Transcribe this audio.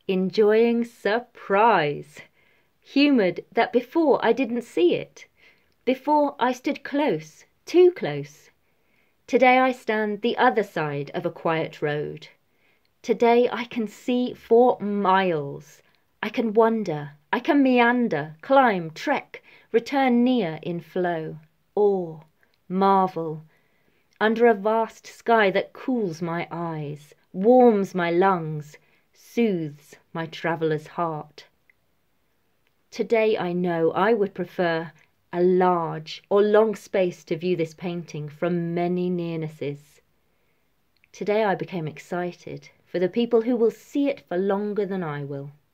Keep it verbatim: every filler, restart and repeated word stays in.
enjoying surprise, humoured that before I didn't see it, before I stood close, too close. Today I stand the other side of a quiet road. Today I can see for miles. I can wander, I can meander, climb, trek, return near in flow, awe, marvel, under a vast sky that cools my eyes, warms my lungs, soothes my traveller's heart. Today I know I would prefer a large or long space to view this painting from many nearnesses. Today I became excited for the people who will see it for longer than I will.